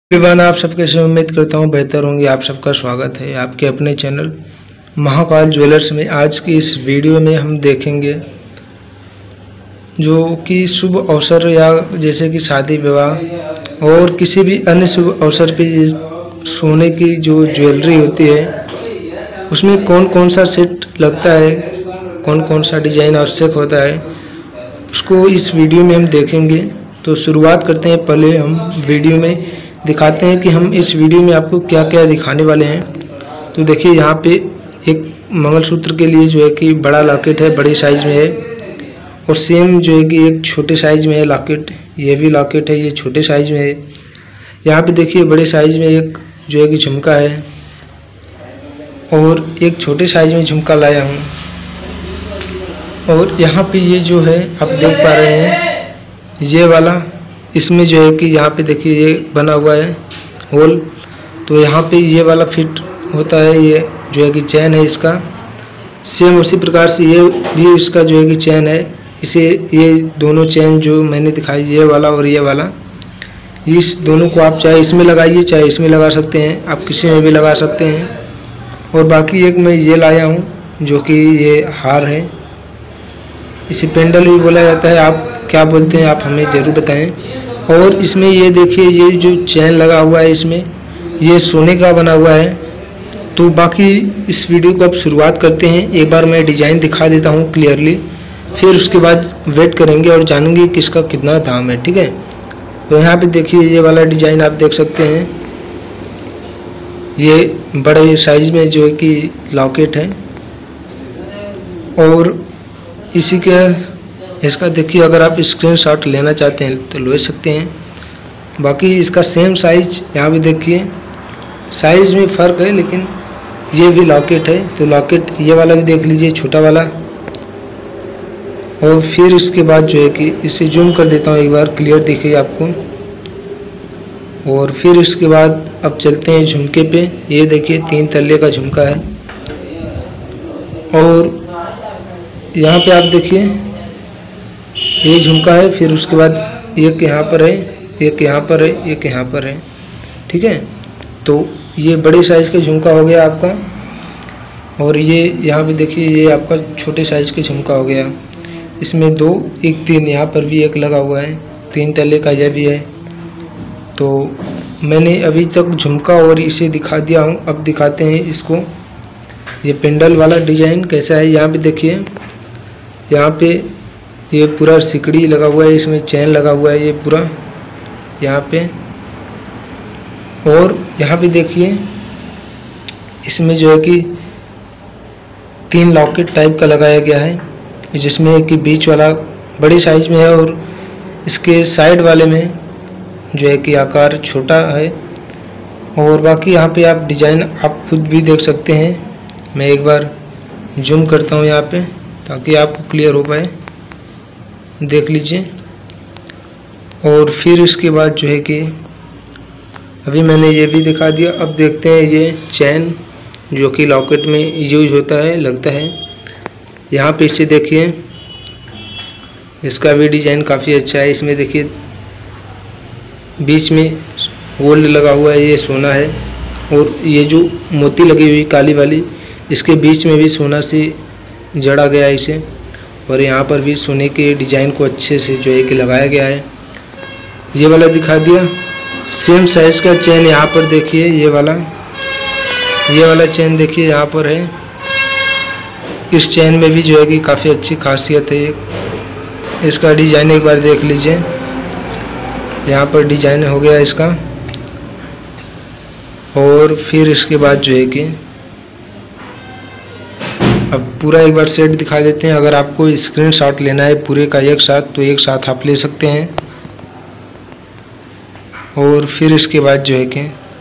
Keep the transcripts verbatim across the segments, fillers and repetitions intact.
Everyone, आप सबके से उम्मीद करता हूँ बेहतर होंगे। आप सबका स्वागत है आपके अपने चैनल महाकाल ज्वेलर्स में। आज की इस वीडियो में हम देखेंगे जो कि शुभ अवसर या जैसे कि शादी विवाह और किसी भी अन्य शुभ अवसर पे सोने की जो ज्वेलरी होती है उसमें कौन कौन सा सेट लगता है, कौन कौन सा डिज़ाइन आवश्यक होता है, उसको इस वीडियो में हम देखेंगे। तो शुरुआत करते हैं। पहले हम वीडियो में दिखाते हैं कि हम इस वीडियो में आपको क्या क्या दिखाने वाले हैं। तो देखिए, यहाँ पे एक मंगलसूत्र के लिए जो है कि बड़ा लॉकेट है, बड़े साइज में है, और सेम जो है कि एक छोटे साइज में है लॉकेट। ये भी लॉकेट है, ये छोटे साइज में है। यहाँ पे देखिए बड़े साइज में एक जो है कि झुमका है और एक छोटे साइज में झुमका लाया हूँ। और यहाँ पे ये जो है आप देख पा रहे हैं, ये वाला इसमें जो है कि यहाँ पे देखिए ये बना हुआ है होल। तो यहाँ पे ये वाला फिट होता है, ये जो है कि चैन है इसका। सेम उसी प्रकार से ये भी इसका जो है कि चैन है। इसे ये दोनों चैन जो मैंने दिखाई, ये वाला और ये वाला, इस दोनों को आप चाहे इसमें लगाइए चाहे इसमें लगा सकते हैं, आप किसी में भी लगा सकते हैं। और बाकी एक मैं ये लाया हूँ जो कि ये हार है, इसे पेंडल भी बोला जाता है। आप क्या बोलते हैं आप हमें ज़रूर बताएं। और इसमें ये देखिए ये जो चैन लगा हुआ है इसमें, ये सोने का बना हुआ है। तो बाकी इस वीडियो को अब शुरुआत करते हैं। एक बार मैं डिज़ाइन दिखा देता हूँ क्लियरली, फिर उसके बाद वेट करेंगे और जानेंगे कि इसका कितना दाम है। ठीक है, तो यहाँ पे देखिए ये वाला डिज़ाइन आप देख सकते हैं, ये बड़े साइज में जो है कि लॉकेट है। और इसी के इसका देखिए, अगर आप स्क्रीनशॉट लेना चाहते हैं तो ले सकते हैं। बाकी इसका सेम साइज यहाँ भी देखिए, साइज में फ़र्क है, लेकिन ये भी लॉकेट है। तो लॉकेट ये वाला भी देख लीजिए, छोटा वाला। और फिर इसके बाद जो है कि इसे जूम कर देता हूँ एक बार, क्लियर दिखे आपको। और फिर इसके बाद अब चलते हैं झुमके पे। ये देखिए तीन तल्ले का झुमका है। और यहाँ पे आप देखिए ये झुमका है, फिर उसके बाद एक यहाँ पर है, एक यहाँ पर है, एक यहाँ पर है। ठीक है, तो ये बड़े साइज़ का झुमका हो गया आपका। और ये यहाँ पे देखिए ये आपका छोटे साइज़ का झुमका हो गया। इसमें दो, एक तीन, यहाँ पर भी एक लगा हुआ है, तीन तले का यह भी है। तो मैंने अभी तक झुमका और इसे दिखा दिया हूँ। अब दिखाते हैं इसको, ये पेंडल वाला डिज़ाइन कैसा है। यहाँ पे देखिए, यहाँ पे ये पूरा सिकड़ी लगा हुआ है, इसमें चैन लगा हुआ है ये पूरा यहाँ पे। और यहाँ पे देखिए इसमें जो है कि तीन लॉकेट टाइप का लगाया गया है, जिसमें कि बीच वाला बड़ी साइज में है और इसके साइड वाले में जो है कि आकार छोटा है। और बाकी यहाँ पे आप डिज़ाइन आप खुद भी देख सकते हैं। मैं एक बार जूम करता हूँ यहाँ पे ताकि आपको क्लियर हो पाए, देख लीजिए। और फिर इसके बाद जो है कि अभी मैंने ये भी दिखा दिया। अब देखते हैं ये चैन जो कि लॉकेट में यूज होता है, लगता है। यहाँ पे इसे देखिए, इसका भी डिज़ाइन काफ़ी अच्छा है। इसमें देखिए बीच में गोल्ड लगा हुआ है, ये सोना है। और ये जो मोती लगी हुई काली वाली, इसके बीच में भी सोना से जड़ा गया है इसे। और यहाँ पर भी सोने के डिज़ाइन को अच्छे से जो है कि लगाया गया है। ये वाला दिखा दिया। सेम साइज़ का चैन यहाँ पर देखिए, ये वाला ये वाला चैन देखिए यहाँ पर है। इस चैन में भी जो है कि काफ़ी अच्छी खासियत है। इसका डिज़ाइन एक बार देख लीजिए, यहाँ पर डिज़ाइन हो गया इसका। और फिर इसके बाद जो है कि अब पूरा एक बार सेट दिखा देते हैं। अगर आपको स्क्रीनशॉट लेना है पूरे का एक साथ, तो एक साथ आप ले सकते हैं। और फिर इसके बाद जो है कि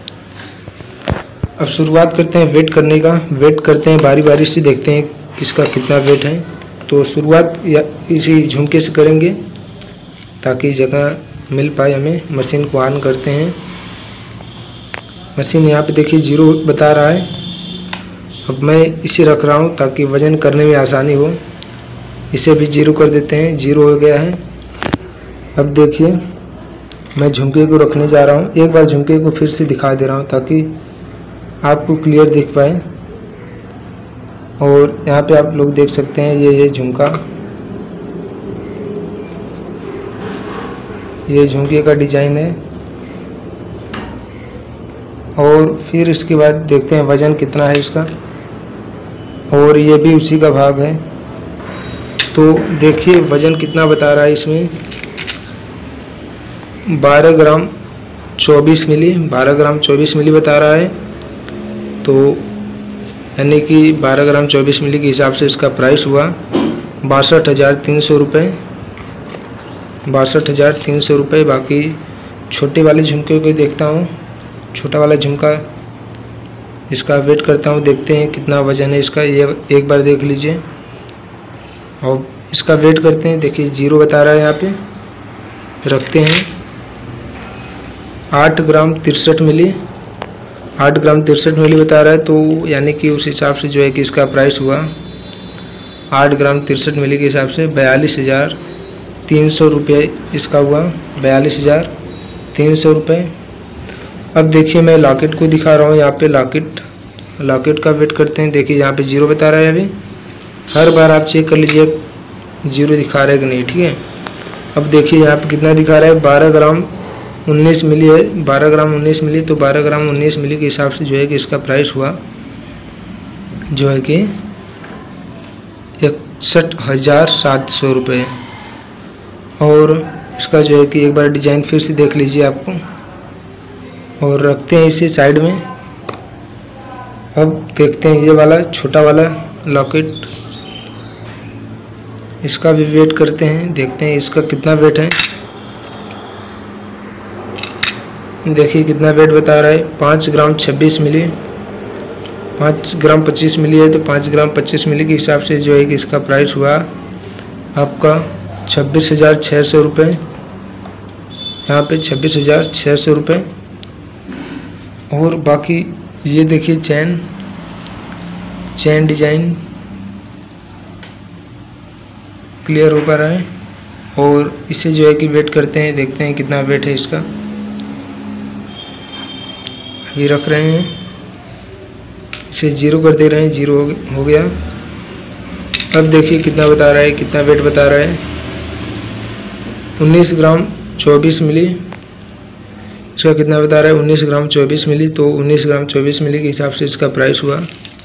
अब शुरुआत करते हैं वेट करने का। वेट करते हैं बारी बारी से, देखते हैं किसका कितना वेट है। तो शुरुआत या इसी झुमके से करेंगे ताकि जगह मिल पाए हमें। मशीन को ऑन करते हैं। मशीन यहाँ पे देखिए जीरो बता रहा है। अब मैं इसे रख रहा हूँ ताकि वज़न करने में आसानी हो। इसे भी जीरो कर देते हैं, जीरो हो गया है। अब देखिए मैं झुमके को रखने जा रहा हूँ। एक बार झुमके को फिर से दिखा दे रहा हूँ ताकि आपको क्लियर दिख पाए। और यहाँ पे आप लोग देख सकते हैं ये ये झुमका, ये झुमके का डिजाइन है। और फिर इसके बाद देखते हैं वज़न कितना है इसका, और ये भी उसी का भाग है। तो देखिए वज़न कितना बता रहा है इसमें, बारह ग्राम चौबीस मिली, बारह ग्राम चौबीस मिली बता रहा है। तो यानी कि बारह ग्राम चौबीस मिली के हिसाब से इसका प्राइस हुआ बासठ हज़ार तीन सौ रुपये, बासठ हज़ार तीन सौ रुपये। बाकी छोटे वाले झुमके को देखता हूँ, छोटा वाला झुमका इसका वेट करता हूँ, देखते हैं कितना वज़न है इसका। ये एक बार देख लीजिए और इसका वेट करते हैं। देखिए जीरो बता रहा है, यहाँ पे रखते हैं। आठ ग्राम तिरसठ मिली, आठ ग्राम तिरसठ मिली बता रहा है। तो यानी कि उस हिसाब से जो है कि इसका प्राइस हुआ आठ ग्राम तिरसठ मिली के हिसाब से बयालीस हज़ार तीन सौ रुपये इसका हुआ, बयालीस हज़ार तीन सौ रुपये। अब देखिए मैं लॉकेट को दिखा रहा हूँ, यहाँ पे लॉकेट लॉकेट का वेट करते हैं। देखिए यहाँ पे जीरो बता रहा है। अभी हर बार आप चेक कर लीजिए जीरो दिखा रहा है कि नहीं, ठीक है। अब देखिए यहाँ पे कितना दिखा रहा है, बारह ग्राम उन्नीस मिली है, बारह ग्राम उन्नीस मिली। तो बारह ग्राम उन्नीस मिली के हिसाब से जो है कि इसका प्राइस हुआ जो है कि इकसठ हज़ार सात सौ रुपये। और इसका जो है कि एक बार डिज़ाइन फिर से देख लीजिए आपको, और रखते हैं इसे साइड में। अब देखते हैं ये वाला छोटा वाला लॉकेट, इसका भी वेट करते हैं, देखते हैं इसका कितना वेट है। देखिए कितना वेट बता रहा है, पाँच ग्राम छब्बीस मिली, पाँच ग्राम पच्चीस मिली है। तो पाँच ग्राम पच्चीस मिली के हिसाब से जो है कि इसका प्राइस हुआ आपका छब्बीस हज़ार छः सौ रुपये, यहाँ पे छब्बीस हज़ार छः सौ रुपये। और बाकी ये देखिए चैन, चैन डिजाइन क्लियर हो पा रहा है। और इसे जो है कि वेट करते हैं, देखते हैं कितना वेट है इसका। अभी रख रहे हैं, इसे जीरो कर दे रहे हैं, जीरो हो गया। अब देखिए कितना बता रहा है, कितना वेट बता रहा है, उन्नीस ग्राम चौबीस मिली। इसका कितना बता रहा है, उन्नीस ग्राम चौबीस मिली। तो उन्नीस ग्राम चौबीस मिली के हिसाब से इसका प्राइस हुआ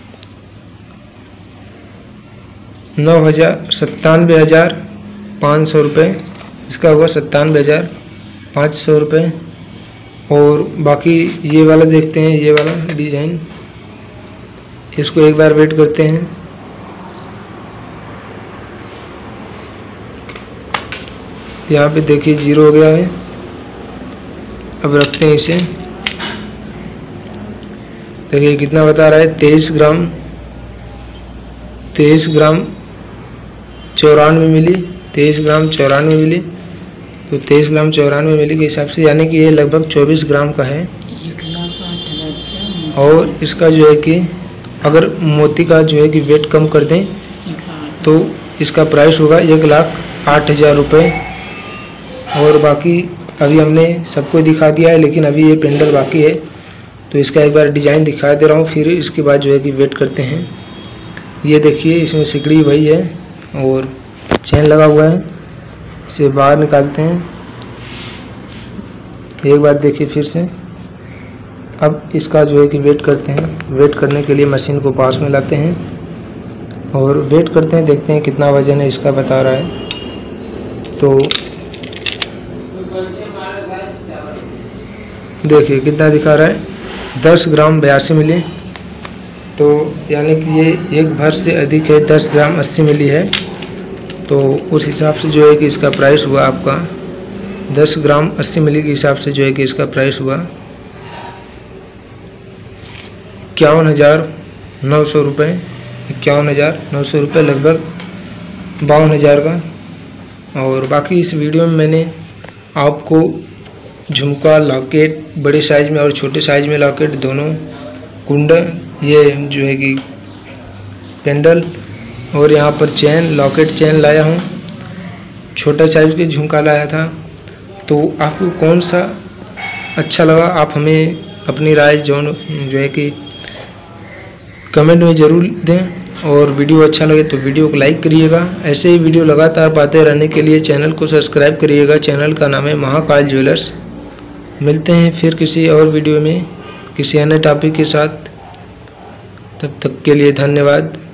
नौ हज़ार सत्तानवे हज़ार पाँच सौ रुपये, इसका हुआ सत्तानवे हज़ार पाँच सौ रुपये। और बाकी ये वाला देखते हैं, ये वाला डिज़ाइन, इसको एक बार वेट करते हैं। यहाँ पे देखिए जीरो हो गया है। अब रखते हैं इसे, देखिए कितना बता रहा है, तेईस ग्राम तेईस ग्राम चौरानवे मिली, तेईस ग्राम चौरानवे मिली। तो तेईस ग्राम चौरानवे मिली के हिसाब से यानी कि ये लगभग चौबीस ग्राम का है। और इसका जो है कि अगर मोती का जो है कि वेट कम कर दें तो इसका प्राइस होगा एक लाख आठ हज़ार रुपये। और बाकी अभी हमने सबको दिखा दिया है, लेकिन अभी ये पेंडल बाकी है। तो इसका एक बार डिज़ाइन दिखा दे रहा हूँ, फिर इसके बाद जो है कि वेट करते हैं। ये देखिए इसमें सिकड़ी वही है और चैन लगा हुआ है, इसे बाहर निकालते हैं। एक बार देखिए फिर से। अब इसका जो है कि वेट करते हैं, वेट करने के लिए मशीन को पास में लाते हैं और वेट करते हैं, देखते हैं कितना वज़न है इसका बता रहा है। तो देखिए कितना दिखा रहा है, दस ग्राम बयासी मिली। तो यानी कि ये एक भर से अधिक है, दस ग्राम अस्सी मिली है। तो उस हिसाब से जो है कि इसका प्राइस हुआ आपका दस ग्राम अस्सी मिली के हिसाब से जो है कि इसका प्राइस हुआ इक्यावन हज़ार नौ सौ रुपये, इक्यावन हज़ार नौ सौ रुपये, लगभग बावन हज़ार का। और बाकी इस वीडियो में मैंने आपको झुमका, लॉकेट, बड़े साइज़ में और छोटे साइज़ में लॉकेट दोनों, कुंडल, ये जो है कि पेंडल और यहाँ पर चैन, लॉकेट चैन लाया हूँ। छोटा साइज़ के झुमका लाया था। तो आपको कौन सा अच्छा लगा, आप हमें अपनी राय जो जो है कि कमेंट में ज़रूर दें। और वीडियो अच्छा लगे तो वीडियो को लाइक करिएगा। ऐसे ही वीडियो लगातार पाते रहने के लिए चैनल को सब्सक्राइब करिएगा। चैनल का नाम है महाकाल ज्वेलर्स। मिलते हैं फिर किसी और वीडियो में किसी अन्य टॉपिक के साथ। तब तक के लिए धन्यवाद।